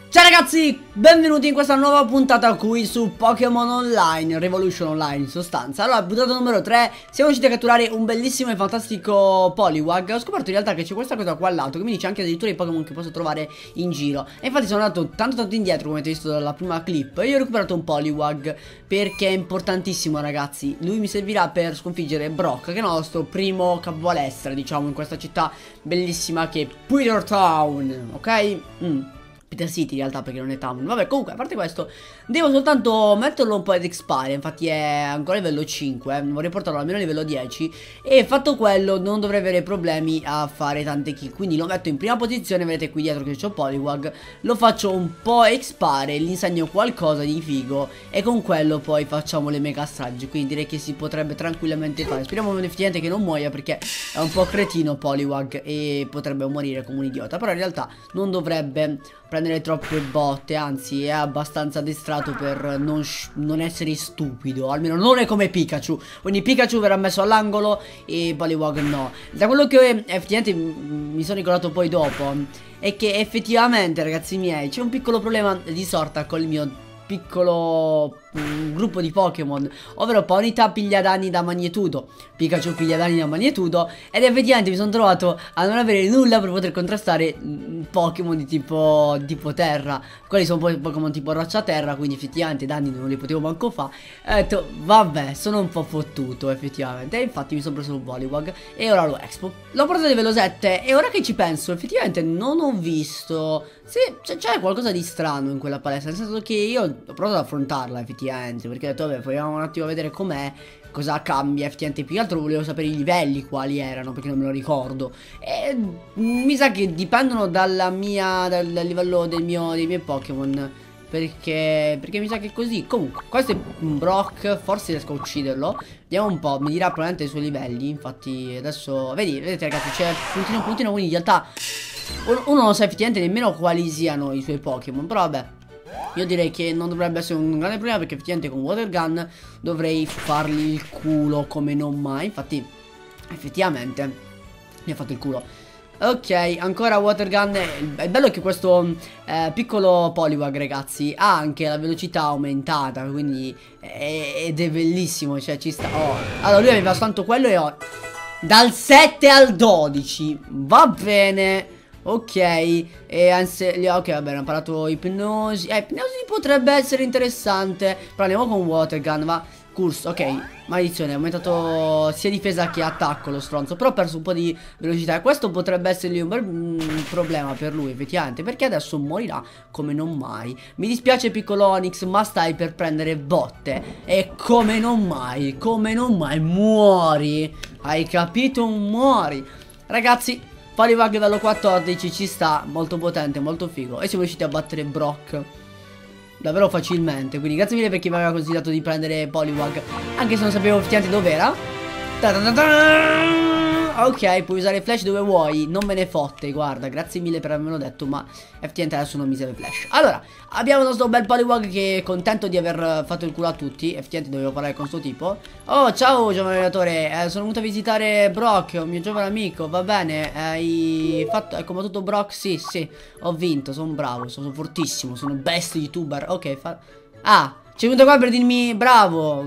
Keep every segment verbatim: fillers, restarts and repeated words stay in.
Ciao ragazzi, benvenuti in questa nuova puntata qui su Pokémon Online, Revolution Online in sostanza. Allora, puntata numero tre, siamo riusciti a catturare un bellissimo e fantastico Poliwag. Ho scoperto in realtà che c'è questa cosa qua all'alto, che mi dice anche addirittura i Pokémon che posso trovare in giro. E infatti sono andato tanto tanto indietro, come avete visto dalla prima clip, e io ho recuperato un Poliwag, perché è importantissimo ragazzi. Lui mi servirà per sconfiggere Brock, che è il nostro primo capovalestra, diciamo, in questa città bellissima che è Peter Town, ok? Mm. Peter City in realtà, perché non è Town. Vabbè, comunque a parte questo devo soltanto metterlo un po' ad expire. Infatti è ancora livello cinque, eh. Vorrei portarlo almeno a livello dieci. E fatto quello non dovrei avere problemi a fare tante kill. Quindi lo metto in prima posizione. Vedete qui dietro che c'ho Poliwag. Lo faccio un po' expire, gli insegno qualcosa di figo, e con quello poi facciamo le mega strage. Quindi direi che si potrebbe tranquillamente fare. Speriamo effettivamente che non muoia, perché è un po' cretino Poliwag e potrebbe morire come un idiota. Però in realtà non dovrebbe prendere troppe botte, anzi è abbastanza addestrato per non, non essere stupido. Almeno non è come Pikachu. Quindi Pikachu verrà messo all'angolo e Poliwag no. Da quello che effettivamente mi sono ricordato poi dopo è che effettivamente, ragazzi miei, c'è un piccolo problema di sorta con il mio piccolo mm, gruppo di Pokémon, ovvero Ponyta piglia danni da Magnetudo, Pikachu piglia danni da Magnetudo, ed effettivamente mi sono trovato a non avere nulla per poter contrastare mm, Pokémon di tipo, tipo terra. Quelli sono poi Pokémon tipo roccia terra, quindi effettivamente danni non li potevo manco fare. E ho detto vabbè, sono un po' fottuto effettivamente, e infatti mi sono preso un Poliwag e ora lo expo. L'ho portato a livello sette e ora che ci penso effettivamente non ho visto se c'è qualcosa di strano in quella palestra, nel senso che io ho provato ad affrontarla effettivamente, perché ho detto vabbè, proviamo un attimo a vedere com'è, cosa cambia effettivamente. Più che altro volevo sapere i livelli quali erano, perché non me lo ricordo. E mi sa che dipendono dalla mia, dal livello del mio, dei miei Pokémon, perché, perché mi sa che è così. Comunque questo è un Brock, forse riesco a ucciderlo. Vediamo un po', mi dirà probabilmente i suoi livelli. Infatti adesso, vedi, vedete ragazzi, c'è puntino puntino, quindi in realtà uno non sa effettivamente nemmeno quali siano i suoi Pokémon. Però vabbè, io direi che non dovrebbe essere un grande problema, perché effettivamente con Water Gun dovrei fargli il culo come non mai. Infatti effettivamente mi ha fatto il culo. Ok, ancora Water Gun. È bello che questo eh, piccolo Poliwag, ragazzi, ha anche la velocità aumentata, quindi è, ed è bellissimo, cioè ci sta. Oh. Allora lui aveva soltanto quello e ho dal sette al dodici. Va bene. Ok, e anzi, ok, vabbè, hanno imparato ipnosi. Eh, ipnosi potrebbe essere interessante. Però andiamo con Water Gun, va. Curso, ok, maledizione, ha aumentato sia difesa che attacco lo stronzo, però ha perso un po' di velocità. E questo potrebbe essere un bel mm, problema per lui effettivamente, perché adesso morirà come non mai. Mi dispiace piccolo Onix, ma stai per prendere botte. E come non mai, come non mai, muori. Hai capito? Muori. Ragazzi, Poliwag livello quattordici ci sta, molto potente, molto figo. E siamo riusciti a battere Brock davvero facilmente. Quindi grazie mille per chi mi aveva consigliato di prendere Poliwag, anche se non sapevo effettivamente dov'era. Ok, puoi usare flash dove vuoi, non me ne fotte, guarda, grazie mille per avermelo detto, ma effettivamente adesso non mi serve flash. Allora, abbiamo il nostro bel Poliwag che è contento di aver fatto il culo a tutti. Effettivamente dovevo parlare con sto tipo. Oh, ciao giovane allenatore, eh, sono venuto a visitare Brock, un mio giovane amico, va bene, hai fatto, hai combattuto Brock? Sì, sì, ho vinto, sono bravo, sono fortissimo, sono best youtuber. Ok, fa... Ah, c'è venuto qua per dirmi bravo.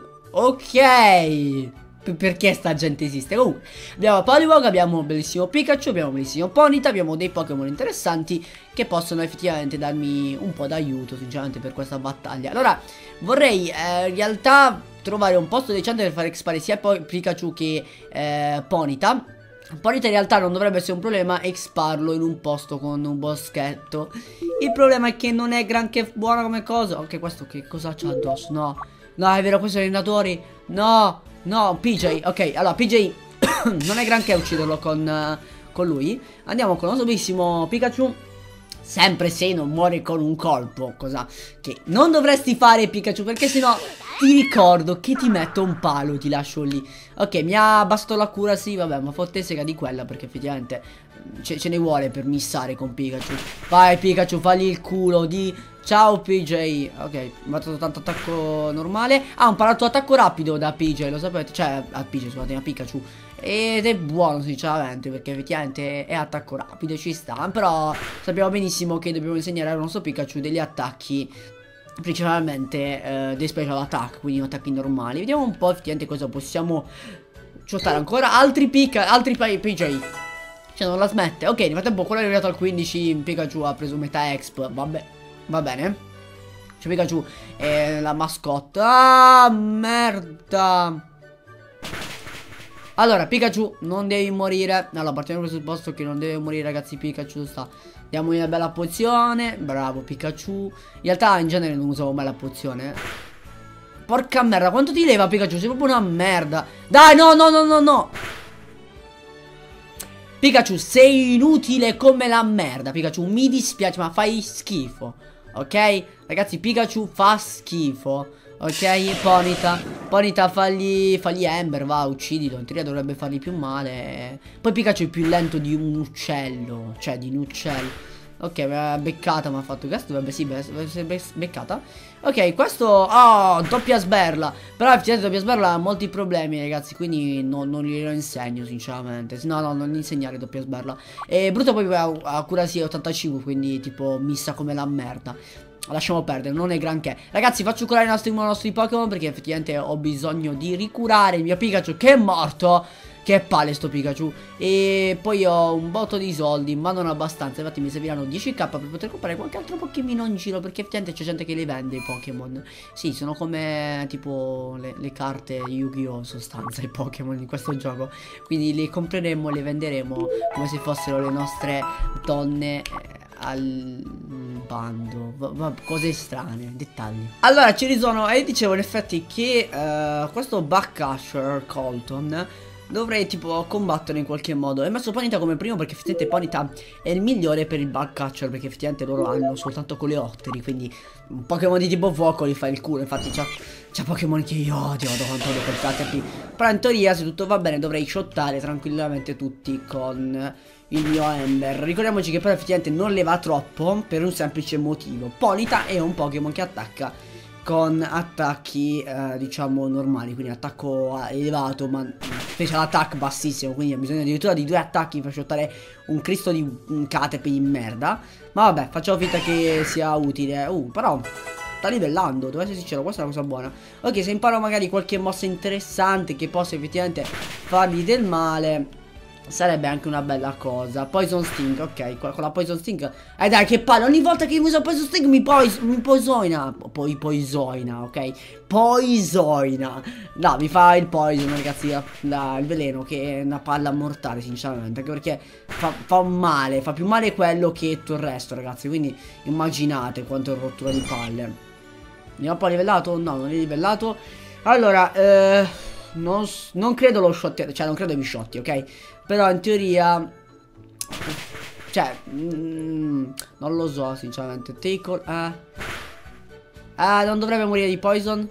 Ok, perché sta gente esiste. Comunque abbiamo Poliwag, abbiamo un bellissimo Pikachu, abbiamo un bellissimo Ponyta, abbiamo dei Pokémon interessanti che possono effettivamente darmi un po' d'aiuto sinceramente per questa battaglia. Allora vorrei eh, in realtà trovare un posto decente per fare expare sia Pikachu che eh, Ponyta. Ponyta in realtà non dovrebbe essere un problema exparlo in un posto con un boschetto. Il problema è che non è granché buona come cosa. Ok, questo che cosa c'ha addosso? No, no, è vero, questo è allenatori. No, no, P J. Ok, allora P J non è granché ucciderlo con, uh, con lui. Andiamo con il nostro bellissimo Pikachu. Sempre se non muore con un colpo, cosa che non dovresti fare Pikachu, perché sennò ti ricordo che ti metto un palo, ti lascio lì. Ok, mi ha abbassato la cura, sì, vabbè, ma fotte sega di quella, perché effettivamente ce, ce ne vuole per missare con Pikachu. Vai Pikachu, fagli il culo di ciao P J. Ok, mi ha dato tanto attacco normale. Ah, ho imparato attacco rapido da P J, lo sapete? Cioè, a P J, scusate, a Pikachu. Ed è buono sinceramente, perché effettivamente è attacco rapido, ci sta. Però sappiamo benissimo che dobbiamo insegnare al nostro Pikachu degli attacchi, principalmente eh, dei special attack, quindi attacchi normali. Vediamo un po' effettivamente cosa possiamo shottare ancora. Altri Pika, altri P J. Cioè non la smette. Ok, nel frattempo quello è arrivato al quindici, Pikachu ha preso metà exp. Vabbè, va bene. Cioè Pikachu è la mascotte. Ah, merda. Allora, Pikachu, non devi morire. Allora, partiamo dal presupposto che non deve morire, ragazzi. Pikachu sta. Diamogli una bella pozione. Bravo, Pikachu. In realtà, in genere, non usavo mai la pozione. Porca merda, quanto ti leva, Pikachu? Sei proprio una merda. Dai, no, no, no, no, no. Pikachu, sei inutile come la merda. Pikachu, mi dispiace, ma fai schifo. Ok? Ragazzi, Pikachu fa schifo. Ok, Ponyta. Ponyta fagli, fagli Ember, va, uccidilo. In teoria dovrebbe fargli più male. Poi Pikachu è più lento di un uccello. Cioè, di un uccello. Ok, mi ha beccata, mi ha fatto questo. Dovrebbe sì, essere beccata. Ok, questo. Oh, doppia sberla. Però effettivamente doppia sberla ha molti problemi, ragazzi. Quindi non, non glielo insegno, sinceramente. No, no, non insegnare doppia sberla. E brutto poi ha, ha cura sì ottantacinque. Quindi tipo missa come la merda. Lasciamo perdere, non è granché. Ragazzi, faccio curare i nostri, i nostri Pokémon, perché effettivamente ho bisogno di ricurare il mio Pikachu che è morto. Che palle sto Pikachu. E poi ho un botto di soldi, ma non abbastanza. Infatti mi serviranno dieci k per poter comprare qualche altro Pokémon in giro, perché effettivamente c'è gente che li vende i Pokémon. Sì, sono come tipo le, le carte Yu-Gi-Oh! In sostanza, i Pokémon in questo gioco. Quindi li compreremo, le venderemo come se fossero le nostre donne eh, al bando. Va, va, cose strane, dettagli. Allora ci risono, e dicevo in effetti che uh, questo Buckcatcher Colton dovrei tipo combattere in qualche modo. Ho messo Ponyta come primo perché effettivamente Ponyta è il migliore per il Bugcatcher, perché effettivamente loro hanno soltanto coleotteri, quindi un Pokémon di tipo fuoco li fa il culo. Infatti c'ha Pokémon che io odio, odio quanto odio quel Caterpie. Però in teoria, se tutto va bene, dovrei shottare tranquillamente tutti con il mio Ember. Ricordiamoci che però effettivamente non le va troppo, per un semplice motivo: Ponyta è un Pokémon che attacca con attacchi eh, diciamo normali, quindi attacco elevato ma special attack bassissimo, quindi ha bisogno addirittura di due attacchi per shottare un Cristo di un Caterpie di merda. Ma vabbè, facciamo finta che sia utile. Uh, però sta livellando, devo essere sincero, questa è una cosa buona. Ok, se imparo magari qualche mossa interessante che possa effettivamente fargli del male, sarebbe anche una bella cosa. Poison Sting, ok, con la Poison Sting. Eh dai, che palle, ogni volta che uso Poison Sting mi, pois mi poisoina. Poi poisoina, ok? Poisoina. No, mi fa il poison, ragazzi, la, la, il veleno, che è una palla mortale, sinceramente. Anche perché fa, fa male, fa più male quello che tutto il resto, ragazzi. Quindi immaginate quanto è rottura di palle. Andiamo un po' livellato? No, non è livellato. Allora, eh, non, non credo lo shot, cioè non credo mi shotti, ok? Però in teoria, cioè, mm, non lo so sinceramente. Take all, eh. eh, non dovrebbe morire di poison.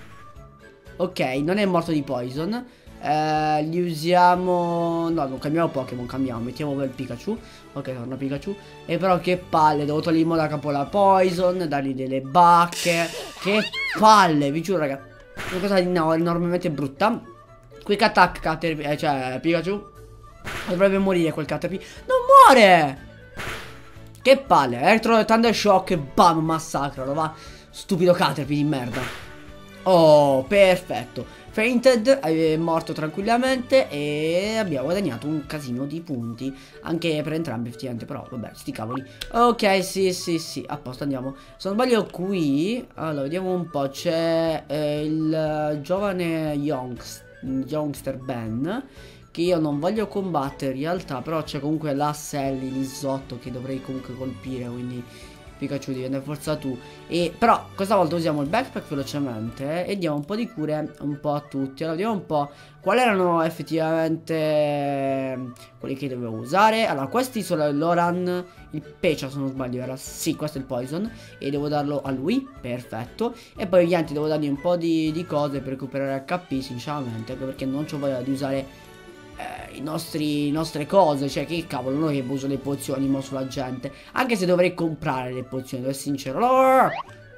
Ok, non è morto di poison. eh, Gli usiamo. No, non cambiamo Pokémon, cambiamo, mettiamo il Pikachu. Ok, torna Pikachu. E però che palle, devo togliergli da capo la poison, dargli delle bacche. Che palle, vi giuro, raga. Una cosa no, enormemente brutta. Quick attack, Caterpie, eh, cioè Pikachu. Dovrebbe morire quel Caterpie. Non muore! Che palle. Electro Thunder Shock. Bam, massacralo, va. Stupido Caterpie di merda. Oh, perfetto. Fainted, è morto tranquillamente. E abbiamo guadagnato un casino di punti. Anche per entrambi effettivamente. Però vabbè, sti cavoli. Ok, sì, sì, sì. A posto, andiamo. Se non sbaglio qui. Allora, vediamo un po'. C'è eh, il uh, giovane Youngster, Youngster Ben, che io non voglio combattere in realtà. Però c'è comunque la Sally lì sotto che dovrei comunque colpire. Quindi Pikachu devi andare forza tu. E però questa volta usiamo il backpack velocemente eh, e diamo un po' di cure un po' a tutti. Allora vediamo un po' quali erano effettivamente quelli che dovevo usare. Allora questi sono l'Oran, il Pecha se non sbaglio era. Sì, questo è il Poison e devo darlo a lui, perfetto. E poi gli altri devo dargli un po' di, di cose per recuperare H P sinceramente, anche perché non c'ho voglia di usare Eh, i nostri, le nostre cose. Cioè che cavolo, non è che uso le pozioni mo sulla gente. Anche se dovrei comprare le pozioni, devo essere sincero.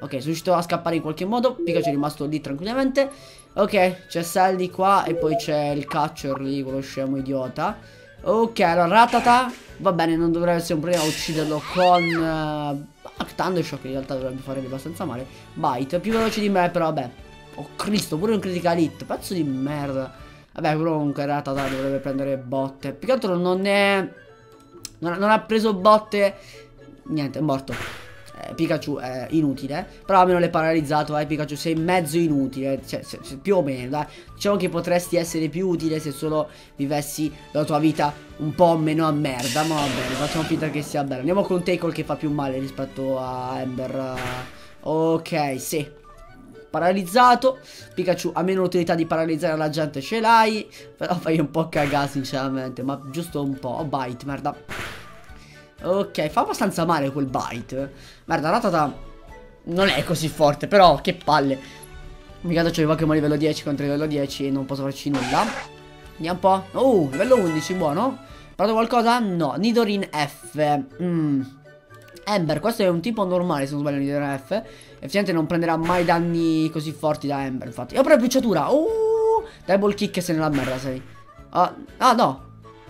Ok, sono riuscito a scappare in qualche modo. Pikachu è rimasto lì tranquillamente. Ok, c'è Sandy qua e poi c'è il catcher lì, quello scemo idiota. Ok, allora Rattata. Va bene, non dovrebbe essere un problema ucciderlo con uh, Thundershock, che in realtà dovrebbe fare abbastanza male. Bite, più veloce di me, però vabbè. Oh Cristo, pure un critical hit, pezzo di merda. Vabbè, però comunque Rattata dovrebbe prendere botte. Più che altro non è... Non, non ha preso botte. Niente, è morto. eh, Pikachu è inutile. Però almeno l'hai paralizzato. Vai Pikachu, sei mezzo inutile. Cioè, se, se, più o meno dai. Diciamo che potresti essere più utile se solo vivessi la tua vita un po' meno a merda. Ma va bene, facciamo finta che sia bello. Andiamo con Tackle che fa più male rispetto a Ember. Ok, sì. Paralizzato. Pikachu ha meno utilità di paralizzare la gente, ce l'hai. Però fai un po' cagare sinceramente. Ma giusto un po'. Oh, Bite, merda. Ok, fa abbastanza male quel Bite. Merda, Rattata non è così forte, però che palle. Mi caso c'ho i Pokémon livello dieci contro livello dieci e non posso farci nulla. Andiamo un po'. Oh, livello undici, buono. Provato qualcosa? No, Nidorin F. Mm. Ember, questo è un tipo normale se non sbaglio, Nidorin F. Effettivamente non prenderà mai danni così forti da Ember, infatti. E ho proprio bruciatura. Oh, double kick se nella merda sei. Ah, ah no.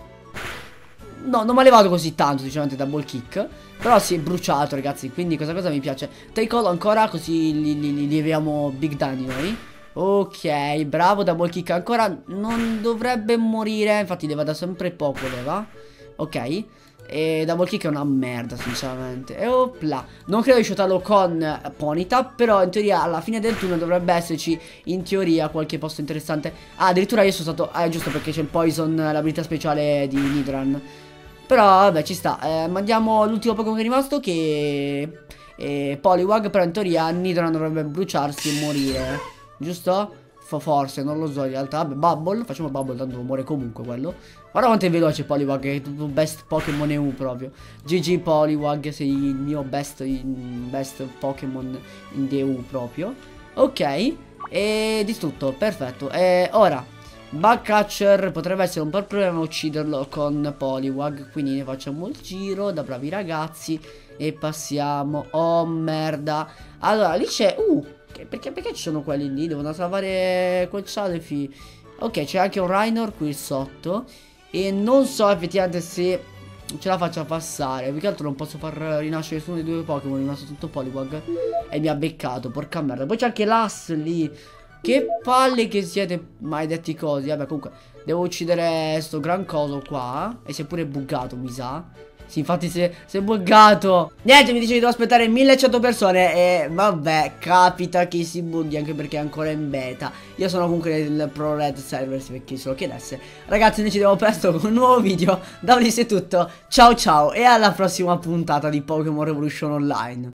No, non mi ha levato così tanto, sinceramente, double kick. Però si è bruciato, ragazzi. Quindi questa cosa mi piace. Tackle ancora, così li, li, li leviamo big danni noi. Ok, bravo, double kick ancora. Non dovrebbe morire. Infatti leva da sempre poco, leva. Ok. E double kick è una merda sinceramente. E opla. Non credo di shootarlo con Ponyta, però in teoria alla fine del turno dovrebbe esserci in teoria qualche posto interessante. Ah, addirittura io sono stato... Ah, è giusto perché c'è il Poison, l'abilità speciale di Nidoran. Però vabbè, ci sta. eh, Mandiamo l'ultimo Pokémon che è rimasto, che è Poliwag. Però in teoria Nidoran dovrebbe bruciarsi e morire, giusto? Forse, non lo so in realtà. Vabbè, Bubble, facciamo Bubble, tanto muore comunque quello. Guarda quanto è veloce Poliwag, è tutto best Pokémon E U proprio. G G Poliwag, sei il mio best, best Pokémon in E U proprio. Ok, e distrutto, perfetto. E ora Bugcatcher potrebbe essere un po' il problema ucciderlo con Poliwag. Quindi ne facciamo il giro da bravi ragazzi e passiamo. Oh merda. Allora lì c'è... Uh Perché, perché ci sono quelli lì? Devono salvare quel Celefi. Ok, c'è anche un Rainor qui sotto. E non so effettivamente se ce la faccio passare. Più che altro non posso far rinascere nessuno dei due Pokémon. È rimasto tutto Poliwag e mi ha beccato, porca merda. Poi c'è anche l'Ass lì. Che palle che siete maledetti cosi. Vabbè, comunque devo uccidere sto gran coso qua. E si è pure buggato, mi sa. Sì, infatti si è, si è buggato. Niente, mi dice che devo aspettare millecento persone. E vabbè, capita che si bughi, anche perché è ancora in beta. Io sono comunque nel Pro Red Servers, per chi se lo chiedesse. Ragazzi, noi ci vediamo presto con un nuovo video. Da Ulisses è tutto. Ciao ciao e alla prossima puntata di Pokémon Revolution Online.